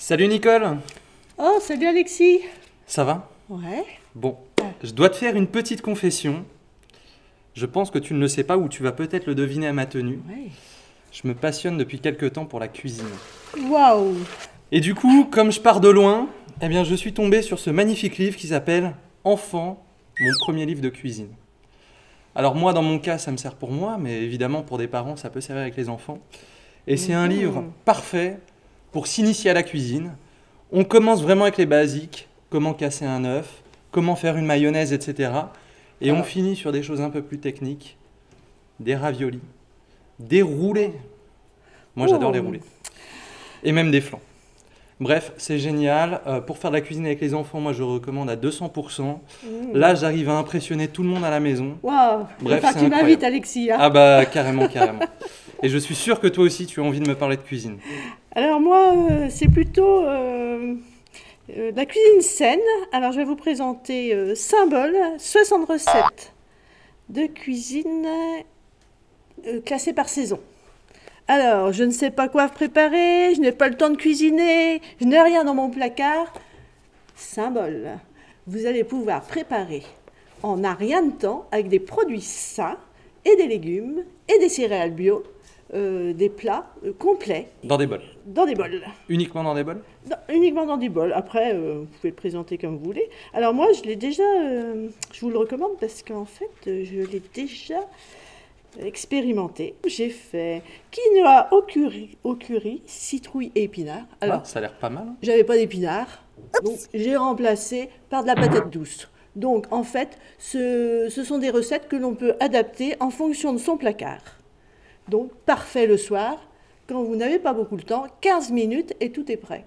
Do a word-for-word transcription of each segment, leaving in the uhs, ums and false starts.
Salut Nicole. Oh, salut Alexis. Ça va? Ouais. Bon, je dois te faire une petite confession. Je pense que tu ne le sais pas ou tu vas peut-être le deviner à ma tenue. Ouais. Je me passionne depuis quelques temps pour la cuisine. Waouh. Et du coup, comme je pars de loin, eh bien, je suis tombé sur ce magnifique livre qui s'appelle « Enfant, mon premier livre de cuisine ». Alors moi, dans mon cas, ça me sert pour moi, mais évidemment, pour des parents, ça peut servir avec les enfants. Et c'est un Mmh. livre parfait pour s'initier à la cuisine. On commence vraiment avec les basiques, comment casser un œuf, comment faire une mayonnaise, et cetera. Et on Ah. finit sur des choses un peu plus techniques, des raviolis, des roulés. Moi, j'adore Oh. les roulés. Et même des flans. Bref, c'est génial. Euh, pour faire de la cuisine avec les enfants, moi, je recommande à deux cents pour cent. Mmh. Là, j'arrive à impressionner tout le monde à la maison. Waouh. Bref, Enfin, c'est tu incroyable. m'invites Alexis. Hein. Ah bah, carrément, carrément. Et je suis sûr que toi aussi, tu as envie de me parler de cuisine. Alors moi, euh, c'est plutôt euh, euh, de la cuisine saine. Alors je vais vous présenter euh, Symbole, soixante recettes de cuisine euh, classées par saison. Alors, je ne sais pas quoi préparer, je n'ai pas le temps de cuisiner, je n'ai rien dans mon placard. Symbole, vous allez pouvoir préparer en un rien de temps avec des produits sains et des légumes et des céréales bio, euh, des plats euh, complets Dans des bols. dans des bols. Uniquement dans des bols? Dans- uniquement dans des bols. Après, euh, vous pouvez le présenter comme vous voulez. Alors moi, je l'ai déjà, euh, je vous le recommande parce qu'en fait, euh, je l'ai déjà expérimenté. J'ai fait quinoa au curry, au curry, citrouille et épinards. Alors, Ah, ça a l'air pas mal. hein. j'avais pas d'épinards, donc j'ai remplacé par de la patate douce. Donc en fait, ce, ce sont des recettes que l'on peut adapter en fonction de son placard. Donc parfait le soir, quand vous n'avez pas beaucoup de temps, quinze minutes et tout est prêt.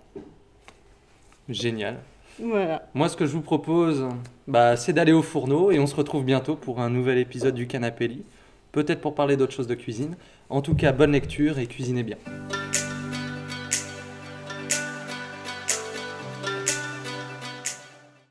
Génial. Voilà. Moi, ce que je vous propose, bah, c'est d'aller au fourneau et on se retrouve bientôt pour un nouvel épisode du Canapé Lit. Peut-être pour parler d'autres choses de cuisine. En tout cas, bonne lecture et cuisinez bien.